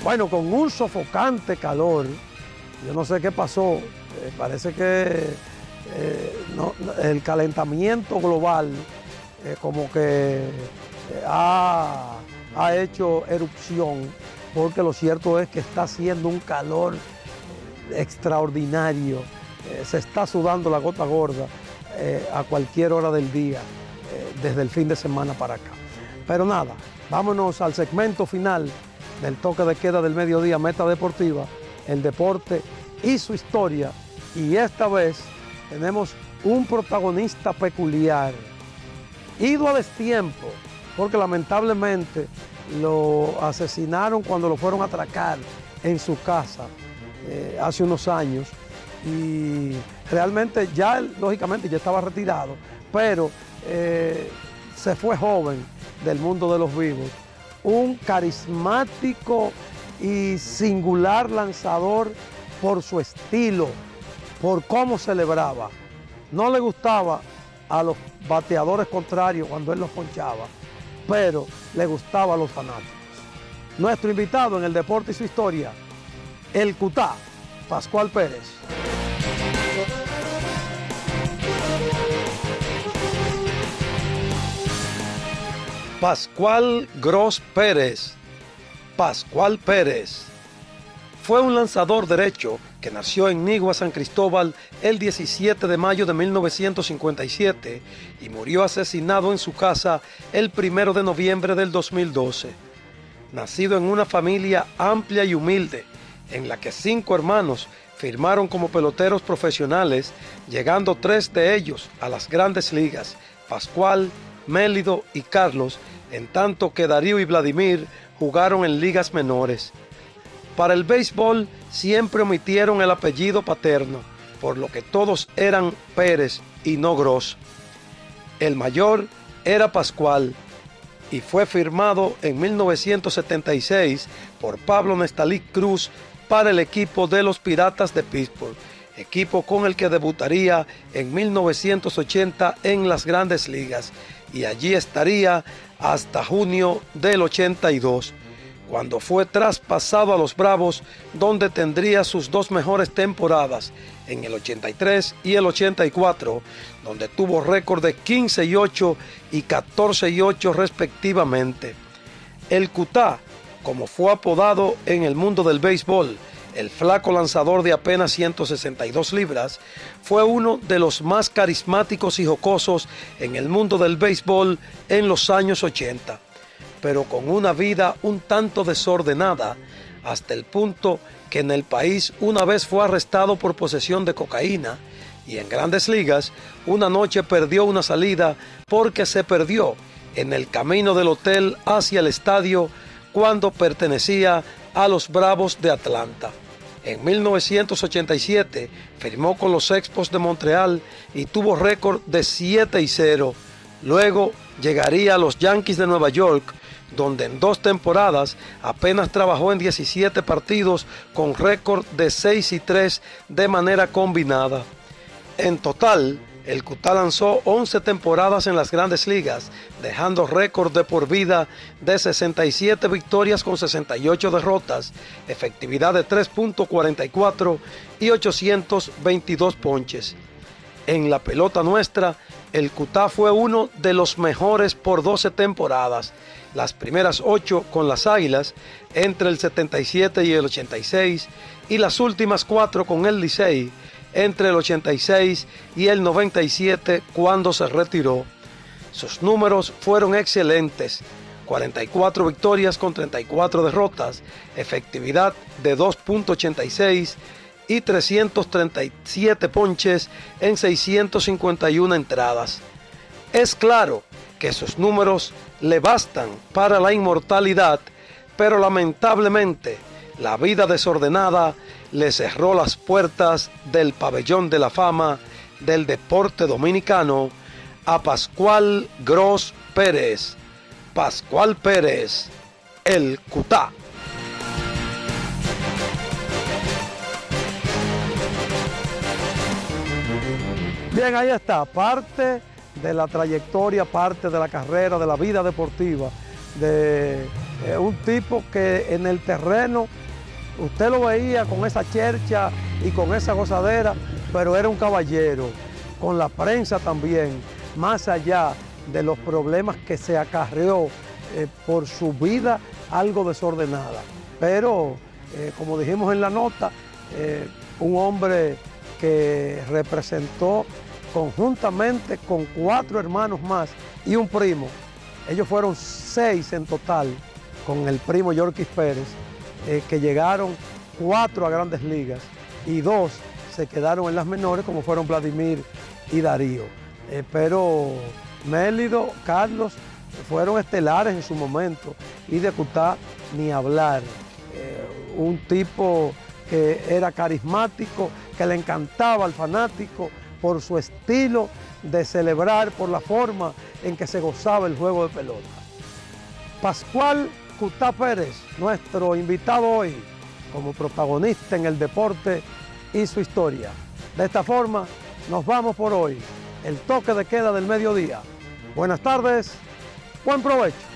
Bueno, con un sofocante calor, yo no sé qué pasó, parece que el calentamiento global como que ha hecho erupción, porque lo cierto es que está haciendo un calor extraordinario, se está sudando la gota gorda a cualquier hora del día, desde el fin de semana para acá. Pero nada, vámonos al segmento final del toque de queda del mediodía, Meta Deportiva, el deporte y su historia. Y esta vez tenemos un protagonista peculiar, ido a destiempo, porque lamentablemente lo asesinaron cuando lo fueron a atracar en su casa hace unos años, y realmente ya, lógicamente, ya estaba retirado, pero se fue joven del mundo de los vivos. Un carismático y singular lanzador por su estilo, por cómo celebraba. No le gustaba a los bateadores contrarios cuando él los ponchaba, pero le gustaba a los fanáticos. Nuestro invitado en el deporte y su historia, el Cutá, Pascual Pérez. Pascual Gross Pérez. Pascual Pérez fue un lanzador derecho que nació en Nigua, San Cristóbal, el 17 de mayo de 1957 y murió asesinado en su casa el 1 de noviembre del 2012. Nacido en una familia amplia y humilde, en la que 5 hermanos firmaron como peloteros profesionales, llegando 3 de ellos a las grandes ligas, Pascual, Mélido y Carlos, en tanto que Darío y Vladimir jugaron en ligas menores. Para el béisbol siempre omitieron el apellido paterno, por lo que todos eran Pérez y no Gross. El mayor era Pascual y fue firmado en 1976 por Pablo Nestalic Cruz para el equipo de los Piratas de Pittsburgh, equipo con el que debutaría en 1980 en las Grandes Ligas, y allí estaría hasta junio del 82, cuando fue traspasado a los Bravos, donde tendría sus 2 mejores temporadas, en el 83 y el 84, donde tuvo récord de 15-8 y 14-8 respectivamente. El Cutá, como fue apodado en el mundo del béisbol, el flaco lanzador de apenas 162 libras, fue uno de los más carismáticos y jocosos en el mundo del béisbol en los años 80, pero con una vida un tanto desordenada, hasta el punto que en el país una vez fue arrestado por posesión de cocaína, y en Grandes Ligas una noche perdió una salida porque se perdió en el camino del hotel hacia el estadio cuando pertenecía a los Bravos de Atlanta. En 1987 firmó con los Expos de Montreal y tuvo récord de 7-0. Luego llegaría a los Yankees de Nueva York, donde en 2 temporadas apenas trabajó en 17 partidos con récord de 6-3 de manera combinada. En total, el Cutá lanzó 11 temporadas en las Grandes Ligas, dejando récord de por vida de 67 victorias con 68 derrotas, efectividad de 3.44 y 822 ponches. En la pelota nuestra, el Cutá fue uno de los mejores por 12 temporadas, las primeras 8 con las Águilas entre el 77 y el 86 y las últimas 4 con el Licey entre el 86 y el 97 cuando se retiró. Sus números fueron excelentes: 44 victorias con 34 derrotas, efectividad de 2.86 y 337 ponches en 651 entradas. Es claro que sus números le bastan para la inmortalidad, pero lamentablemente la vida desordenada le cerró las puertas del pabellón de la fama del deporte dominicano a Pascual Gross Pérez. Pascual Pérez, el Cutá. Bien, ahí está, parte de la trayectoria, parte de la carrera, de la vida deportiva de Un tipo que en el terreno usted lo veía con esa chercha y con esa gozadera, pero era un caballero, con la prensa también, más allá de los problemas que se acarreó por su vida algo desordenada. Pero, como dijimos en la nota, un hombre que representó conjuntamente con 4 hermanos más y un primo. Ellos fueron 6 en total, con el primo Yorkis Pérez, que llegaron 4 a Grandes Ligas y 2 se quedaron en las menores, como fueron Vladimir y Darío. Pero Mélido, Carlos, fueron estelares en su momento, y de Cutá ni hablar. Un tipo que era carismático, que le encantaba al fanático por su estilo de celebrar, por la forma en que se gozaba el juego de pelota. Pascual Cutá Pérez, nuestro invitado hoy, como protagonista en el deporte y su historia. De esta forma, nos vamos por hoy. El toque de queda del mediodía. Buenas tardes, buen provecho.